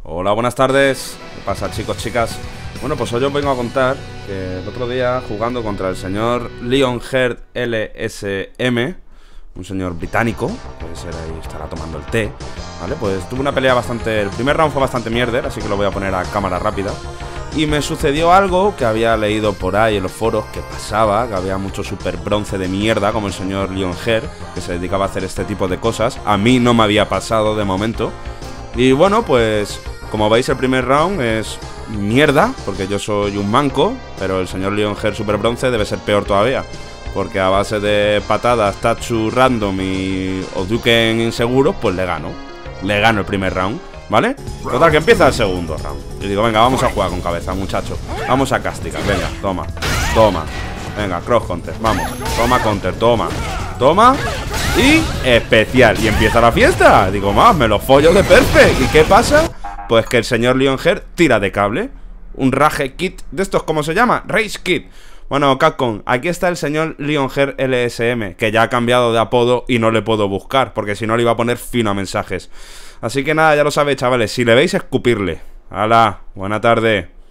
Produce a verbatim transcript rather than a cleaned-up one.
Hola, buenas tardes. ¿Qué pasa, chicos, chicas? Bueno, pues hoy os vengo a contar que el otro día, jugando contra el señor Lionheart L S M, un señor británico, puede ser ahí, estará tomando el té, ¿vale? Pues tuve una pelea bastante... El primer round fue bastante mierder, así que lo voy a poner a cámara rápida. Y me sucedió algo que había leído por ahí en los foros que pasaba, que había mucho super bronce de mierda, como el señor Lionheart, que se dedicaba a hacer este tipo de cosas. A mí no me había pasado de momento. Y bueno, pues... Como veis, el primer round es mierda, porque yo soy un manco, pero el señor Lionheart Super Bronce debe ser peor todavía, porque a base de patadas, Tatsu random y Oduken inseguros, pues le gano. Le gano el primer round, ¿vale? Total, que empieza el segundo round. Y digo, venga, vamos a jugar con cabeza, muchachos. Vamos a castigar, venga, toma, toma. Venga, cross counter, vamos. Toma counter, toma, toma. Y especial, y empieza la fiesta. Digo, más, me lo follo de perfect. ¿Y qué pasa? Pues que el señor Lionheart tira de cable. Un Rage Kit, de estos, ¿cómo se llama? Rage Kit. Bueno, Capcom, aquí está el señor Lionheart L S M, que ya ha cambiado de apodo y no le puedo buscar, porque si no le iba a poner fino a mensajes. Así que nada, ya lo sabéis, chavales, si le veis, escupirle. ¡Hala! Buena tarde.